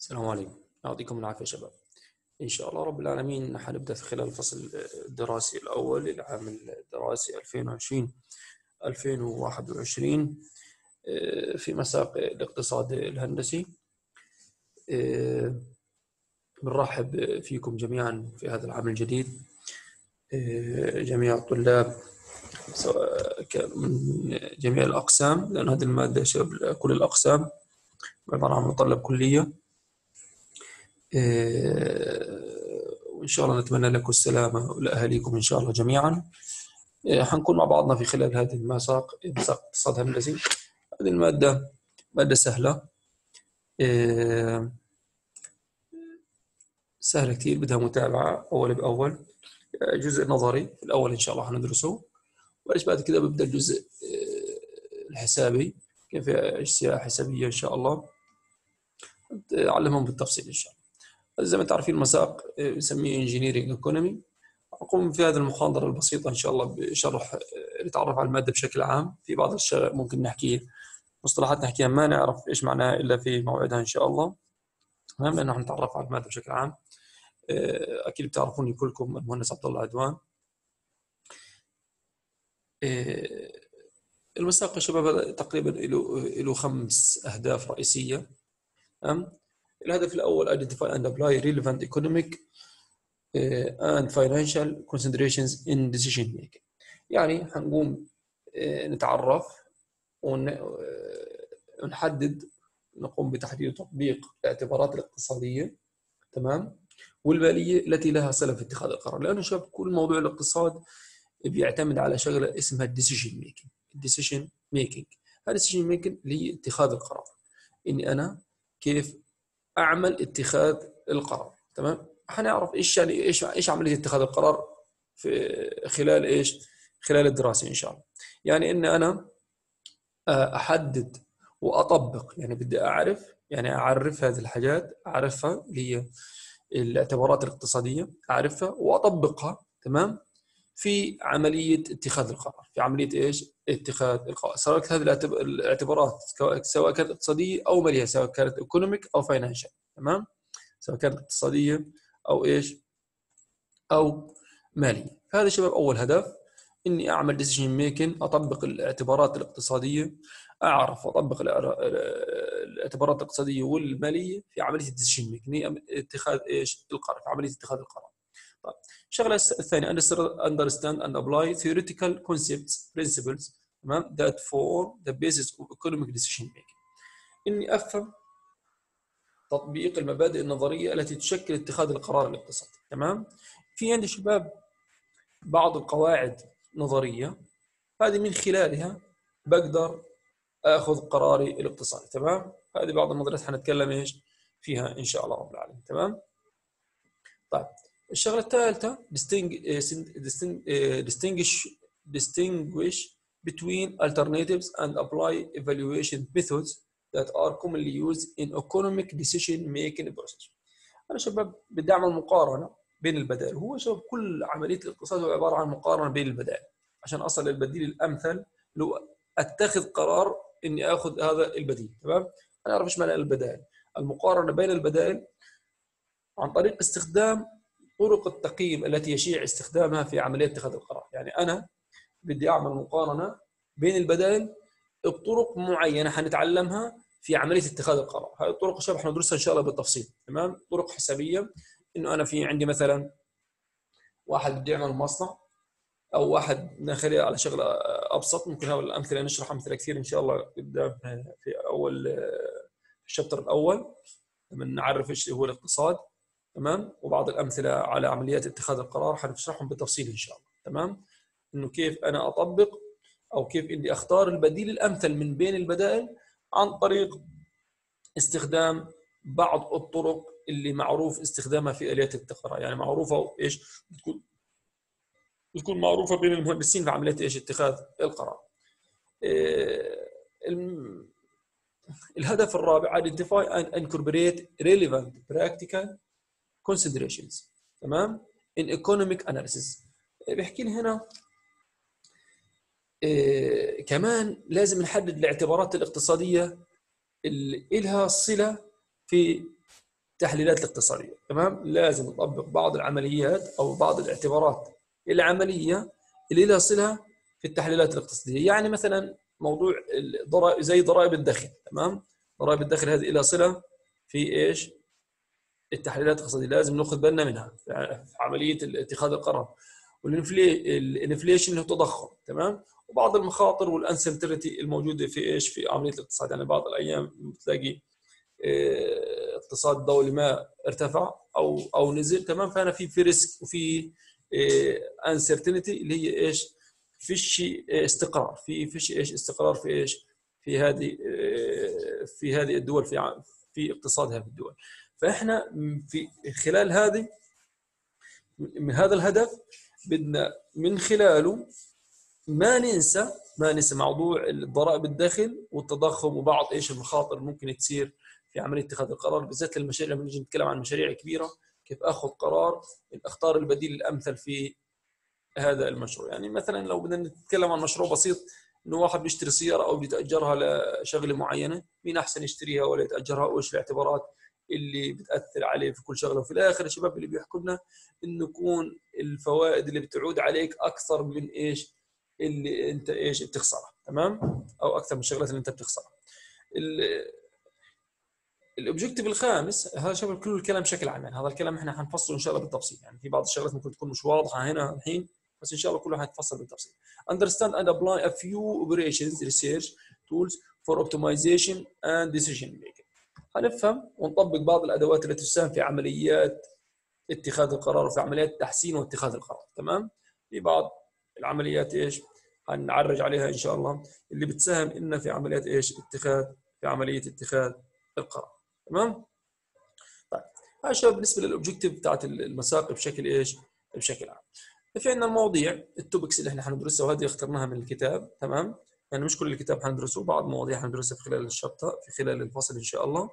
السلام عليكم. يعطيكم العافية شباب. إن شاء الله رب العالمين حنبدأ في خلال الفصل الدراسي الأول للعام الدراسي 2020-2021 في مساق الاقتصاد الهندسي. بنرحب فيكم جميعا في هذا العام الجديد، جميع الطلاب سواء من جميع الأقسام، لأن هذه المادة شاملة كل الأقسام، عبارة عن متطلب كلية. وإن شاء الله نتمنى لكم السلامة ولأهاليكم إن شاء الله جميعا. حنكون مع بعضنا في خلال هذه مساق اقتصاد هندسي. هذه المادة مادة سهلة، سهلة كتير، بدها متابعة أول بأول. جزء نظري في الأول إن شاء الله حندرسه، وإيش بعد كده ببدأ الجزء الحسابي، كيف أشياء حسابية إن شاء الله أعلمهم بالتفصيل إن شاء الله. زي ما تعرفين مساق نسميه Engineering Economy. أقوم في هذه المحاضرة البسيطة إن شاء الله بشرح نتعرف على المادة بشكل عام. في بعض الأشياء ممكن نحكي مصطلحات نحكيها ما نعرف إيش معناها إلا في موعدها إن شاء الله. المهم لأنه نتعرف على المادة بشكل عام. أكيد بتعرفوني كلكم المهندس عبد الله عدوان. المساق يا شباب تقريبا له 5 أهداف رئيسية. الهدف الأول identify and apply relevant economic and financial considerations in decision making. يعني هنقوم نتعرف ونحدد، نقوم بتحديد وتطبيق الاعتبارات الاقتصادية، تمام، والمالية التي لها صلة في اتخاذ القرار. لأنه شوف كل موضوع الاقتصاد بيعتمد على شغلة اسمها الديسيجن ميكينج. الديسيجن ميكينج هذا الديسيجن ميكينج اللي هي اتخاذ القرار، إني أنا كيف أعمل اتخاذ القرار. تمام، حنعرف إيش يعني إيش عملية اتخاذ القرار في خلال خلال الدراسة إن شاء الله. يعني إن أنا أحدد وأطبق، يعني بدي أعرف، يعني أعرف هذه الحاجات، أعرفها اللي هي الاعتبارات الاقتصادية، أعرفها وأطبقها، تمام، في عملية اتخاذ القرار، في عملية اتخاذ القرار، سواء كانت هذه الاعتبارات سواء كانت اقتصادية أو مالية، سواء كانت ايكونوميك أو فاينانشال، تمام، سواء كانت اقتصادية أو أو مالية. فهذا شباب أول هدف، إني أعمل ديسيجن ميكن، أطبق الاعتبارات الاقتصادية، أعرف وأطبق الاعتبارات الاقتصادية والمالية في عملية الديسيجن ميكن، اتخاذ القرار، في عملية اتخاذ القرار. طيب، الشغلة الثانية understand and apply theoretical concepts principles، تمام، that form the basis of economic decision making. إني أفهم تطبيق المبادئ النظرية التي تشكل اتخاذ القرار الاقتصادي. تمام، في عندي شباب بعض القواعد نظرية، هذه من خلالها بقدر اخذ قراري الاقتصادي. تمام، هذه بعض النظريات حنتكلم فيها ان شاء الله رب العالمين. تمام. طيب، الشغله الثالثه distinguish between alternatives and apply evaluation methods that are commonly used in economic decision making process. انا شباب بدي اعمل مقارنه بين البدائل. هو شباب كل عمليه الاقتصاد هو عباره عن مقارنه بين البدائل عشان اصل للبديل الامثل، لو اتخذ قرار اني اخذ هذا البديل. تمام، انا اعرف ايش معنى البدائل. المقارنه بين البدائل عن طريق استخدام طرق التقييم التي يشيع استخدامها في عمليه اتخاذ القرار. يعني انا بدي اعمل مقارنه بين البدائل بطرق معينه حنتعلمها في عمليه اتخاذ القرار. هذه الطرق شباب حندرسها ان شاء الله بالتفصيل. تمام، طرق حسابيه، انه انا في عندي مثلا واحد بده يعمل مصنع، او واحد نخليها على شغله ابسط، ممكن هذه الامثله نشرح امثله كثير ان شاء الله قدام في اول الشابتر الاول لما نعرف ايش هو الاقتصاد. تمام، وبعض الامثله على عمليات اتخاذ القرار حنشرحهم بالتفصيل ان شاء الله. تمام، انه كيف انا اطبق او كيف اني اختار البديل الامثل من بين البدائل عن طريق استخدام بعض الطرق اللي معروف استخدامها في اليات القرار. يعني معروفه بتكون معروفه بين المهندسين في عمليه اتخاذ القرار. الهدف الرابع identify and incorporate relevant practical considerations، تمام، in economic analysis. بيحكي لي هنا كمان لازم نحدد الاعتبارات الاقتصاديه اللي لها صله في التحليلات الاقتصاديه. تمام، لازم نطبق بعض العمليات او بعض الاعتبارات العمليه اللي لها صله في التحليلات الاقتصاديه. يعني مثلا موضوع الضرائب، زي ضرائب الدخل. تمام، ضرائب الدخل هذه لها صله في ايش؟ التحليلات الاقتصاديه، لازم ناخذ بالنا منها في عمليه اتخاذ القرار. والانفليشن اللي هو التضخم. تمام، وبعض المخاطر والانسرتينتي الموجوده في ايش؟ في عمليه الاقتصاد. يعني بعض الايام بتلاقي اقتصاد دولي ما ارتفع او نزل. تمام، فانا في ريسك وفي انسرتينتي اللي هي ايش؟ فيش استقرار، فيش ايش؟ استقرار في ايش؟ في هذه في هذه الدول، في اقتصاد هذه الدول. فاحنا في خلال هذه، من هذا الهدف بدنا من خلاله ما ننسى موضوع الضرائب الدخل والتضخم وبعض ايش المخاطر ممكن تصير في عمليه اتخاذ القرار، بالذات المشاريع. لما نيجي نتكلم عن مشاريع كبيره، كيف اخذ قرار اختار البديل الامثل في هذا المشروع. يعني مثلا لو بدنا نتكلم عن مشروع بسيط، انه واحد بيشتري سياره او بيتاجرها لشغله معينه، مين احسن يشتريها ولا يتاجرها، وايش الاعتبارات اللي بتاثر عليه في كل شغله. وفي الاخر الشباب اللي بيحكوا لنا انه يكون الفوائد اللي بتعود عليك اكثر من ايش؟ اللي انت ايش بتخسرها. تمام، او اكثر من الشغلات اللي انت بتخسرها. الاوبجيكتيف الخامس، هذا شباب كل الكلام بشكل عام. يعني هذا الكلام احنا حنفصله ان شاء الله بالتفصيل. يعني في بعض الشغلات ممكن تكون مش واضحه هنا الحين، بس ان شاء الله كلها حتفصل بالتفصيل. Understand and apply a few operations research tools for optimization and decision making. هنفهم ونطبق بعض الادوات التي تساهم في عمليات اتخاذ القرار وفي عمليات تحسين واتخاذ القرار. تمام، في بعض العمليات ايش هنعرج عليها ان شاء الله، اللي بتساهم لنا في عمليات ايش؟ في عمليه اتخاذ القرار. تمام. طيب، هذا شباب بالنسبه للاوبجيكتيف بتاعت المساق بشكل ايش؟ بشكل عام. في عندنا المواضيع التوبكس اللي احنا حندرسها، وهذه اخترناها من الكتاب. تمام، يعني مش كل الكتاب حندرسه، بعض المواضيع حندرسها في خلال الشابتر، في خلال الفصل ان شاء الله.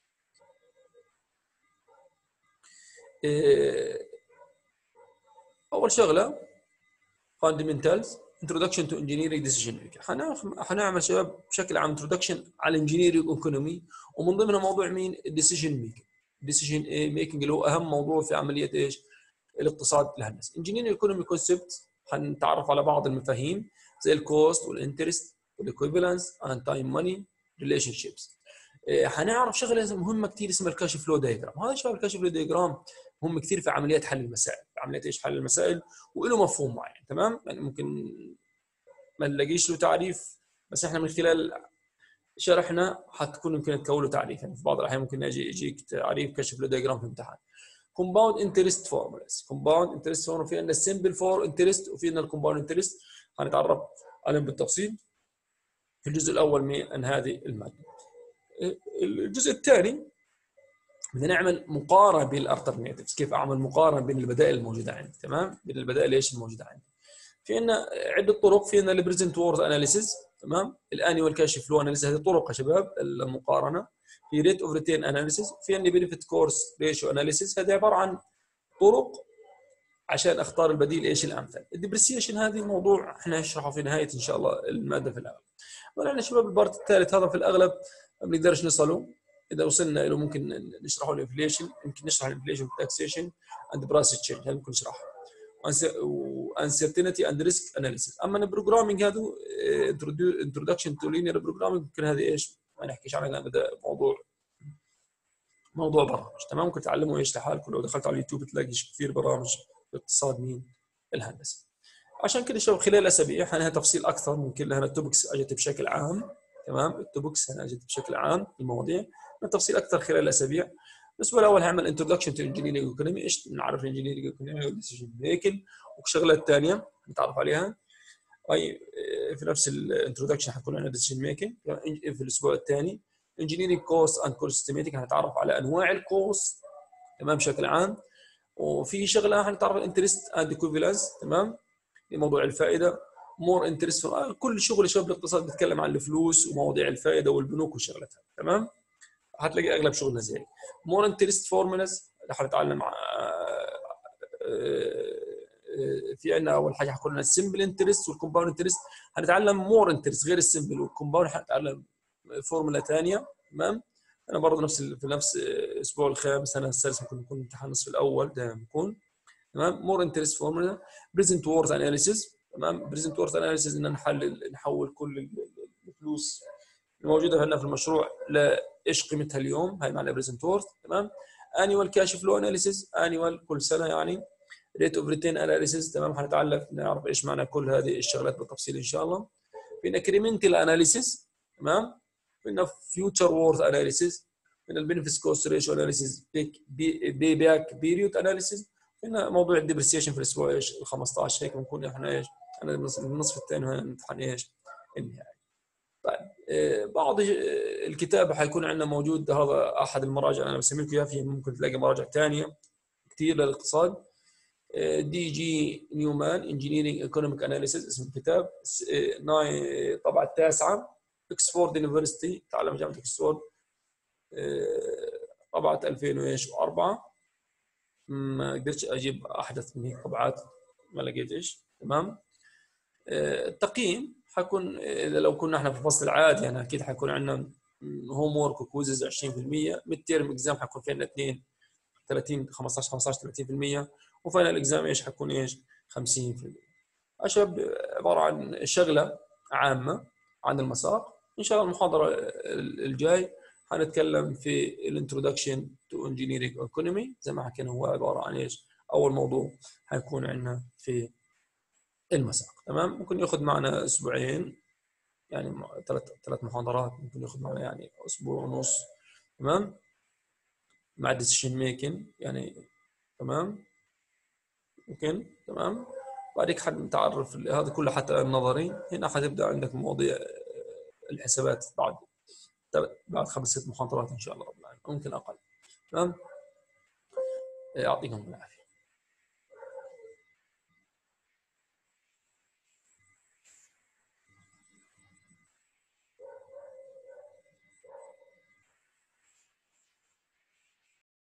اول شغله fundamentals introduction to engineering decision making. حنعمل شباب بشكل عام introduction على engineering economy، ومن ضمنها موضوع مين؟ decision making. decision making اللي هو اهم موضوع في عمليه ايش؟ الاقتصاد الهندسي. engineering economy concept حنتعرف على بعض المفاهيم زي الكوست والانترست والايكويفالنس اند تايم ماني ريليشن شيبس. حنعرف شغله مهمه كثير اسمها الكاش فلو دايجرام. هذا شغل الكاش فلو دايجرام مهم كثير في عمليات حل المسائل، في عمليات ايش؟ حل المسائل، وله مفهوم معين. تمام، يعني ممكن ما نلاقيش له تعريف، بس احنا من خلال شرحنا حتكون يمكن تكون له تعريف. يعني في بعض الاحيان ممكن يجيك تعريف كاش فلو دايجرام في الامتحان. كومباوند انترست فورمولاز. كومباوند انترست فورمولا في عندنا السمبل فور انترست وفي عندنا الكومباوند انترست، هنتعرف عليهم بالتفصيل في الجزء الاول من هذه الماده. الجزء الثاني بدنا نعمل مقارنه بين الالترناتيفز، كيف اعمل مقارنه بين البدائل الموجوده عندي. تمام، بين البدائل ايش الموجوده عندي. في عندنا عده طرق، في عندنا البريزنت وورد اناليسيس. تمام، الانيوال كاش فلو اناليسيس، هذه طرق يا شباب المقارنه. في ريت اوف ريتين اناليسيس، في عندي بنفيت كورس ريشيو اناليسيس، هذه عباره عن طرق عشان اختار البديل ايش الامثل. الديبريسيشن هذه موضوع احنا نشرحه في نهايه ان شاء الله الماده في الاغلب. ولكن شباب البارت الثالث هذا في الاغلب ما بنقدرش نصله، اذا وصلنا له ممكن نشرحه الانفليشن، يمكن نشرح الانفليشن والتاكسيشن اند برايس تشينج، هذا ممكن نشرحه، وانسرتينتي اند ريسك اناليسيس. اما البروجرامينج هذا انتروداكشن تو لينير بروجرامينج، ممكن هذه ايش ما نحكيش عنها لان ده موضوع برامج. تمام، ممكن تعلموا ايش لحالكم، لو دخلت على اليوتيوب تلاقي كثير برامج الاقتصاد مين الهندسي. عشان كده شباب خلال اسابيع حنها تفصيل اكثر من كل هنا التوبكس اجت بشكل عام. تمام، التوبكس هنا اجت بشكل عام المواضيع تفصيل اكثر خلال الاسابيع. بس الاول هعمل انتروداكشن تو انجينيرنج ايكونومي، ايش نعرف الانجينيرنج ايكونومي والديسيجن ميكنج، والشغله الثانيه نتعرف عليها اي في نفس الانتروداكشن حتكون عندنا ديسيجن ميكنج. في الاسبوع الثاني انجينيرنج كوست اند كوست استيميتنج، هنتعرف على انواع الكوست تمام بشكل عام. وفي شغله هنتعرف الانترست اند ايكويفالنس. تمام، موضوع الفائده مور انترست. كل شغل شباب الاقتصاد بيتكلم عن الفلوس ومواضيع الفائده والبنوك وشغلتها. تمام، هتلاقي اغلب شغلنا زي مور انترست فورمولاز. حنتعلم في عندنا اول حاجه حكون لنا السمبل انترست والكومباوند انترست. هنتعلم مور انترست غير السمبل والكومباوند، هنتعلم فورمولا ثانيه. تمام، انا برضه في نفس الاسبوع الخامس، انا السادس ممكن يكون امتحان النصف الاول دائما بيكون. تمام. مور انترست فورمولا، بريزنت وورث اناليسيس. تمام. بريزنت وورث اناليسيس ان نحول كل الفلوس الموجوده هنا في المشروع لايش قيمتها اليوم، هاي معناها بريزنت وورث. تمام. انيوال كاش فلو اناليسيس، انيوال كل سنه يعني. ريت اوف ريتين اناليسيس. تمام. حنتعلم نعرف ايش معنى كل هذه الشغلات بالتفصيل ان شاء الله. في انكريمنتال اناليسيس. تمام. في فيوتشر وورث اناليسيس، من البنفيس كوست ريشيو اناليسيس، بي باك بيريود اناليسيس. هنا موضوع الديبريسيشن في الاسبوع ايش ال 15 هيك بنكون احنا ايش، انا النصف الثاني هنا امتحان ايش النهائي. طيب بعض الكتاب حيكون عندنا موجود، هذا احد المراجع انا بسمي لكم اياه، في ممكن تلاقي مراجع ثانيه كثير للاقتصاد. دي جي نيومان انجينيرنج ايكونوميك اناليسيس اسم الكتاب، طبعه التاسعه، اكسفورد يونيفرستي، تعلم جامعه اكسفورد، طبعه 2004. ما قدرتش اجيب احدث من هيك طبعات، ما لقيتش. تمام. التقييم حيكون اذا لو كنا احنا في الفصل العادي يعني اكيد حيكون عندنا هوم وورك وكويزز 20%، ميد تيرم اكزام حيكون فينا 2 30 15 15 30%، وفاينل اكزام ايش حيكون ايش 50%. اشب عباره عن شغله عامه عن المسار. ان شاء الله المحاضره الجاي حنتكلم في الانترودكشن تو انجينيرنج ايكونومي، زي ما حكينا هو عباره عن ايش، اول موضوع حيكون عندنا في المساق. تمام. ممكن ياخذ معنا اسبوعين، يعني ثلاث محاضرات ممكن ياخذ معنا يعني اسبوع ونص. تمام. مع ديسيشن ميكنج يعني. تمام. ممكن. تمام. بعدك حنتعرف هذا كله حتى النظري. هنا حتبدا عندك مواضيع الحسابات بعد 5 6 محاضرات ان شاء الله رب العالمين، ممكن اقل. تمام. يعطيكم العافيه.